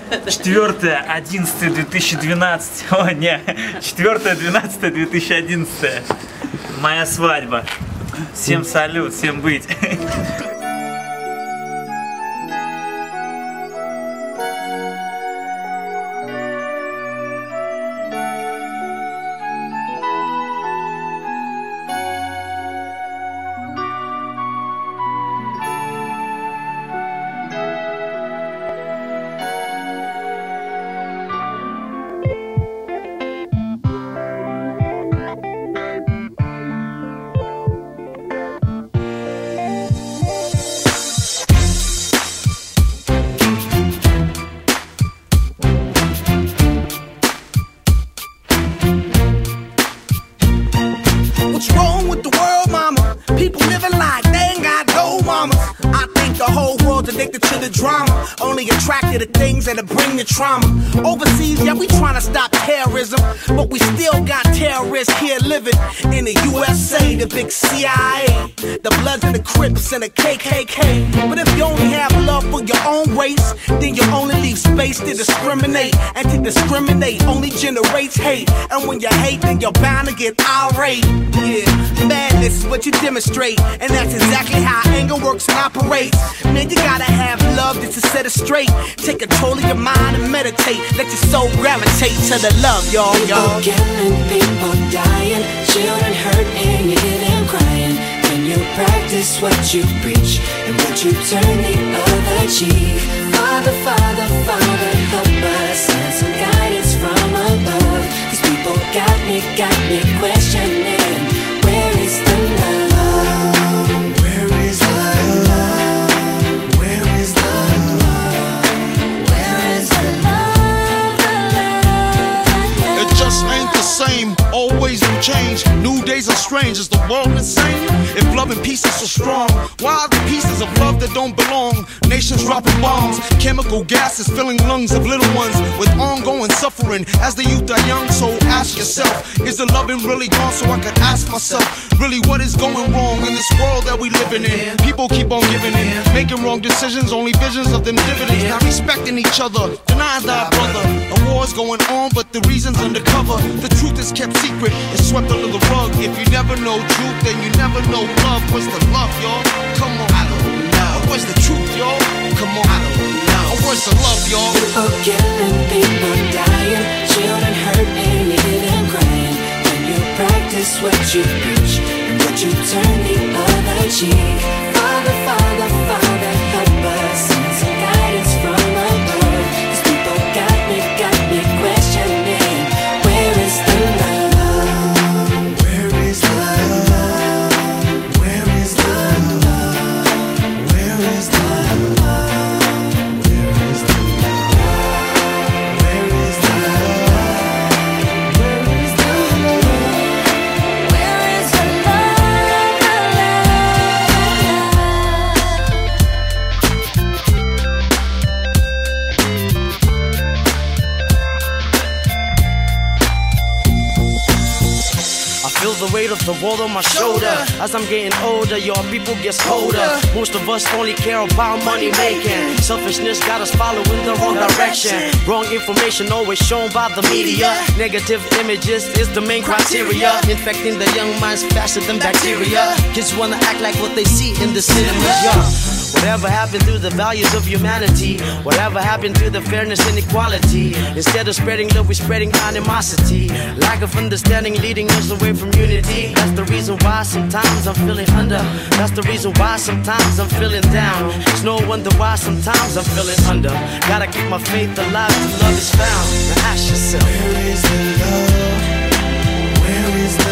4.11.2012. О, не. 4.12.2011. Моя свадьба. Всем салют, всем быть. What's wrong with the world, mama? People living like they ain't got no mamas. I think the whole world's addicted to the drama, only attracted to things that'll bring the trauma. Overseas, yeah, we trying to stop terrorism, but we still got terrorists here living in the USA, the big CIA, the Bloods and the Crips and the KKK. But if you only have love for your own race, then you only leave space to discriminate, and to discriminate only generates hate. And when you hate, then you're bound to get irate. Yeah, madness is what you demonstrate, and that's exactly how anger works and operates. Man, you gotta have love just to set it straight. Take control of your mind and meditate. Let your soul gravitate to the love, y'all. People killing, people dying, children hurt and you hear them crying. When you practice what you preach and what you turn the other cheek. Father, Father, Father, help us, send some guidance from above. These people got me questioning, where is the love? Where is the love? Where is the love? Where is the love? It just ain't the same, always new change. New days are strange, is the world insane? If love and peace is so strong, why are the pieces of love that don't belong? Nations dropping bombs, chemical gases filling lungs of little ones with ongoing suffering as the youth are young. So ask yourself, is the loving really gone? So I could ask myself, really what is going wrong in this world that we living in? People keep on giving in, making wrong decisions, only visions of them dividends. Not respecting each other, denying thy brother. A war's going on, but the reason's undercover. The truth is kept secret, it's swept under the rug. If you never know truth, then you never know love. What's the love, y'all? Come on, I don't know. Where's the truth, y'all? Come on, I don't know. Where's the love, y'all? People killing, people dying, children hurt and you hear them crying. When you practice what you preach and what you turn the other cheek. Father, Father, Father, help us, send some guidance from above. These people got me questioning, where is the love? Where is the love? Where is the love? Where is the love? Where is the love? Where is the love? Where is the love? Where is the I feel the weight of the world on my shoulder. As I'm getting older, your people gets colder. Most of us only care about money making. Selfishness got us following the wrong direction. Wrong information always shown by the media. Negative images is the main criteria, infecting the young minds faster than bacteria. Kids wanna act like what they see in the cinemas, yeah. Whatever happened to the values of humanity? Whatever happened to the fairness and equality? Instead of spreading love, we're spreading animosity. Lack of understanding leading us away from unity. That's the reason why sometimes I'm feeling under. That's the reason why sometimes I'm feeling down. It's no wonder why sometimes I'm feeling under. Gotta keep my faith alive till love is found. Now ask yourself, Where is the love? Where is the